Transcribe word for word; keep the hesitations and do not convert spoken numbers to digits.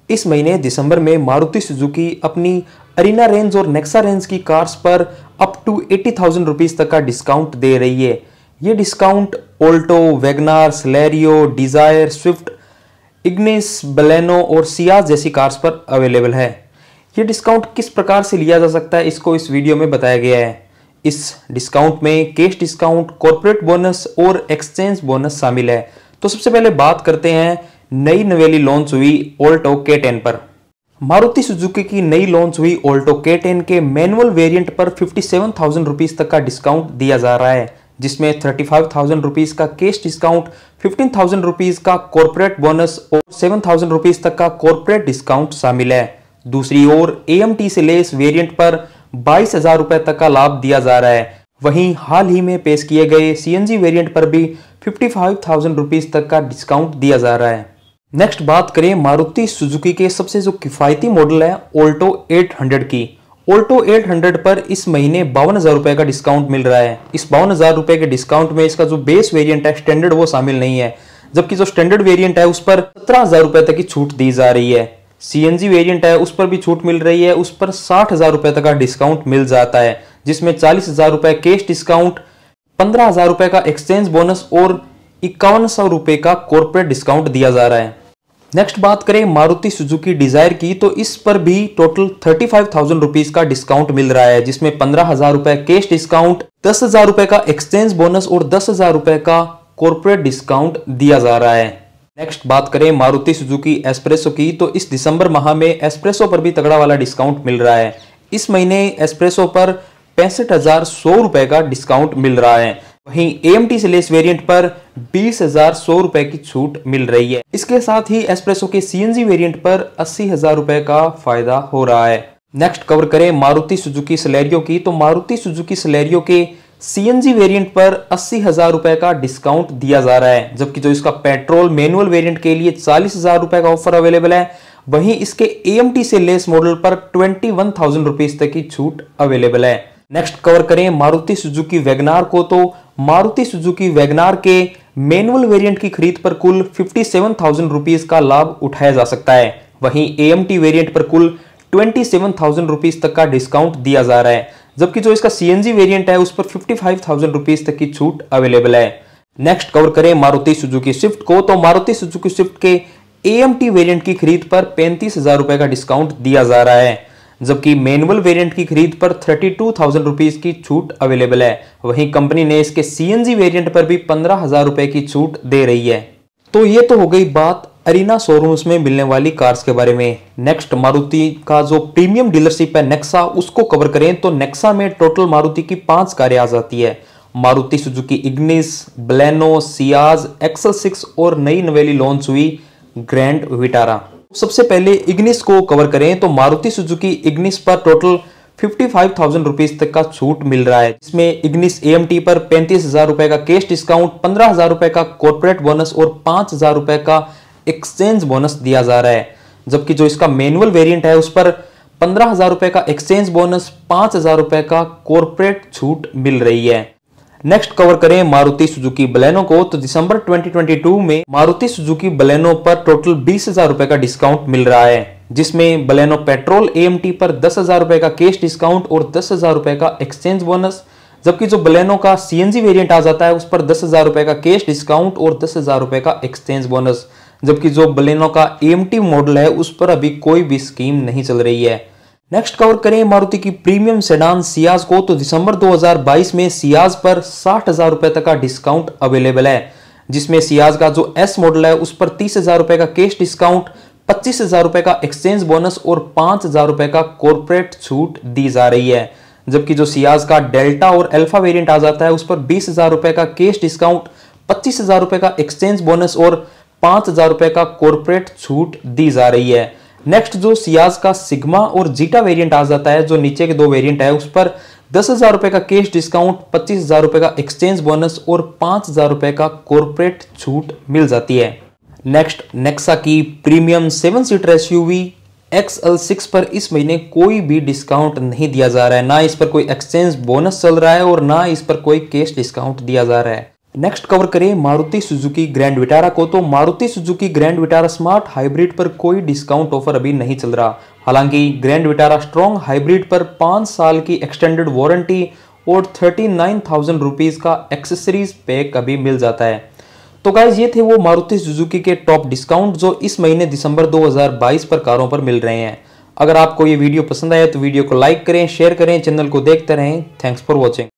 इस महीने दिसंबर में मारुति सुजुकी अपनी अरीना रेंज और नेक्सा रेंज की कार्स पर अप टू अस्सी हज़ार रुपीस तक का डिस्काउंट दे रही है। ये discount Alto, WagonR, Celerio, Dzire, Swift, Ignis, Baleno और सियाज जैसी कार्स पर अवेलेबल है। ये डिस्काउंट किस प्रकार से लिया जा सकता है, इसको इस वीडियो में बताया गया है। इस डिस्काउंट में कैश डिस्काउंट, कॉर्पोरेट बोनस और एक्सचेंज बोनस शामिल है। तो सबसे पहले बात करते हैं नई नवेली लॉन्च हुई ऑल्टो के टेन पर। मारुति सुजुकी की नई लॉन्च हुई ऑल्टो के टेन के मैनुअल वेरिएंट पर सत्तावन हज़ार रुपीस तक का डिस्काउंट दिया जा रहा है, जिसमें पैंतीस हज़ार रुपीस का कैश डिस्काउंट, पंद्रह हज़ार रुपीस का कॉर्पोरेट बोनस और सात हज़ार रुपीस तक का कॉर्पोरेट डिस्काउंट शामिल है। दूसरी ओर एएमटी से लेस वेरिएंट पर बाईस हज़ार रुपए तक का लाभ दिया जा रहा है। वहीं हाल ही में पेश किए गए सीएनजी वेरिएंट पर भी पचपन हज़ार रुपीस तक का डिस्काउंट दिया जा रहा है। नेक्स्ट बात करें मारुति सुजुकी के सबसे जो किफायती मॉडल है ऑल्टो आठ सौ की। ऑल्टो आठ सौ पर इस महीने बावन हजार रुपए का डिस्काउंट मिल रहा है। इस बावन हजार रुपए के डिस्काउंट में इसका जो बेस वेरिएंट है स्टैंडर्ड वो शामिल नहीं है, जबकि जो स्टैंडर्ड वेरिएंट है उस पर सत्रह हजार रुपए तक की छूट दी जा रही है। सीएनजी वेरिएंट है उस पर भी छूट मिल रही है, उस पर साठ हजार रुपए तक का डिस्काउंट मिल जाता है, जिसमें चालीस हजार रुपए कैश डिस्काउंट, पंद्रह हजार रुपए का एक्सचेंज बोनस और इक्यावन सौ रुपए का कॉर्पोरेट डिस्काउंट दिया जा रहा है। नेक्स्ट बात करें मारुति सुजुकी डिजायर की, तो इस पर भी टोटल पैंतीस हज़ार रुपीस का डिस्काउंट मिल रहा है, जिसमें पंद्रह हजार रुपए कैश डिस्काउंट, दस हजार रुपए का एक्सचेंज बोनस और दस हजार रुपए का कॉर्पोरेट डिस्काउंट दिया जा रहा है। नेक्स्ट बात करें मारुति सुजुकी एस्प्रेसो की, तो इस दिसंबर माह में एस्प्रेसो पर भी तगड़ा वाला डिस्काउंट मिल रहा है। इस महीने एस्प्रेसो पर पैंसठ हजार सौ रुपए का डिस्काउंट मिल रहा है। वहीं एएमटी से लेस वेरिएंट पर बीस हजार सौ रुपए की छूट मिल रही है। इसके साथ ही एस्प्रेसो के सीएनजी वेरिएंट पर अस्सी हजार रुपए का फायदा हो रहा है। नेक्स्ट कवर करें मारुति सुजुकी सेलेरियो की, तो मारुति सुजुकी सेलेरियो के सीएनजी वेरिएंट पर अस्सी हजार रुपए का डिस्काउंट दिया जा रहा है, जबकि जो इसका पेट्रोल मैनुअल वेरिएंट के लिए चालीस हजार रुपए का ऑफर अवेलेबल है। वहीं इसके एएमटी से लेस मॉडल पर इक्कीस हज़ार रुपीस तक की छूट अवेलेबल है। नेक्स्ट कवर करें मारुति सुजुकी वैगनार को, तो मारुति सुजुकी वैगनार के मैनुअल वेरिएंट की खरीद पर कुल सत्तावन हज़ार रुपीस का लाभ उठाया जा सकता है। वहीं एएमटी वेरिएंट पर कुल सत्ताईस हज़ार रुपीस तक का डिस्काउंट दिया जा रहा है, जबकि जो इसका सीएनजी वेरिएंट है उस पर पचपन हज़ार रुपीस तक की छूट अवेलेबल है। नेक्स्ट कवर करें मारुति सुजुकी स्विफ्ट को, तो मारुति सुजुकी स्विफ्ट के एएमटी वेरिएंट की खरीद पर पैंतीस हजार रुपए का डिस्काउंट दिया जा रहा है, जबकि मैनुअल वेरिएंट की खरीद पर बत्तीस हज़ार रुपीस की छूट अवेलेबल है। वहीं कंपनी ने इसके सीएनजी वेरिएंट पर भी पंद्रह हजार रुपए की छूट दे रही है। तो ये तो हो गई बात अरीना शोरूम्स में मिलने वाली कार्स के बारे में। नेक्स्ट मारुति का जो प्रीमियम डीलरशिप है नेक्सा, उसको कवर करें। तो नेक्सा में टोटल मारुति की पांच कारें आ जाती है। Maruti Suzuki Ignis, Baleno, Ciaz, XL six और नई नवेली लॉन्च हुई ग्रैंड विटारा। सबसे पहले इग्निस को कवर करें, तो मारुति सुजुकी इग्निस पर टोटल पचपन हज़ार रुपीस तक का छूट मिल रहा है, जिसमें इग्निस एएमटी पर पैंतीस हजार रुपए का कैश डिस्काउंट, पंद्रह हजार रुपए का कॉर्पोरेट बोनस और पांच हजार रुपए का एक्सचेंज बोनस दिया जा रहा है। जबकि जो इसका मैनुअल वेरिएंट है उस पर पंद्रह हजार रुपए का एक्सचेंज बोनस, पांच हजार रुपए का कॉर्पोरेट छूट मिल रही है। नेक्स्ट कवर करें मारुति सुजुकी बलेनो को, तो दिसंबर दो हज़ार बाईस में मारुति सुजुकी बलेनो पर टोटल बीस हजार रुपए का डिस्काउंट मिल रहा है, जिसमें बलेनो पेट्रोल एएमटी पर दस हजार रुपए का कैश डिस्काउंट और दस हजार रुपए का एक्सचेंज बोनस, जबकि जो बलेनो का सीएनजी वेरिएंट आ जाता है उस पर दस हजार रुपए का कैश डिस्काउंट और दस हजार रुपए का एक्सचेंज बोनस, जबकि जो बलेनो का एएमटी मॉडल है उस पर अभी कोई भी स्कीम नहीं चल रही है। नेक्स्ट कवर करें मारुति की प्रीमियम सेडान सियाज को, तो दिसंबर दो हज़ार बाईस में सियाज पर साठ हजार रुपए तक का डिस्काउंट अवेलेबल है, जिसमें सियाज का जो एस मॉडल है उस पर तीस हजार रुपए का कैश डिस्काउंट, पच्चीस हजार रुपए का एक्सचेंज बोनस और पांच हजार रुपए का कॉर्पोरेट छूट दी जा रही है। जबकि जो सियाज का डेल्टा और अल्फा वेरिएंट आ जाता है उस पर बीस हजार रुपए का कैश डिस्काउंट, पच्चीस हजार रुपए का एक्सचेंज बोनस और पांच हजार रुपए का कॉर्पोरेट छूट दी जा रही है। नेक्स्ट जो सियाज का सिग्मा और जीटा वेरिएंट आ जाता है, जो नीचे के दो वेरिएंट है उस पर दस हजार रुपए का कैश डिस्काउंट, पच्चीस हजार रुपए का एक्सचेंज बोनस और पांच हजार रुपए का कॉर्पोरेट छूट मिल जाती है। नेक्स्ट नेक्सा की premium seven seater SUV XL six पर इस महीने कोई भी डिस्काउंट नहीं दिया जा रहा है, ना इस पर कोई एक्सचेंज बोनस चल रहा है और ना इस पर कोई कैश डिस्काउंट दिया जा रहा है। नेक्स्ट कवर करें मारुति सुजुकी ग्रैंड विटारा को। तो Maruti Suzuki Grand Vitara smart hybrid पर कोई डिस्काउंट ऑफर अभी नहीं चल रहा। हालांकि ग्रैंड विटारा स्ट्रॉन्ग हाइब्रिड पर पाँच साल की एक्सटेंडेड वारंटी और थर्टी नाइन थाउजेंड रुपीज़ का एक्सेसरीज पैक अभी मिल जाता है। तो गाइज ये थे वो मारुति सुजुकी के टॉप डिस्काउंट जो इस महीने दिसंबर दो हज़ार बाईस पर कारों पर मिल रहे हैं। अगर आपको ये वीडियो पसंद आया तो वीडियो को लाइक करें, शेयर करें, चैनल को देखते रहें। Thanks for watching.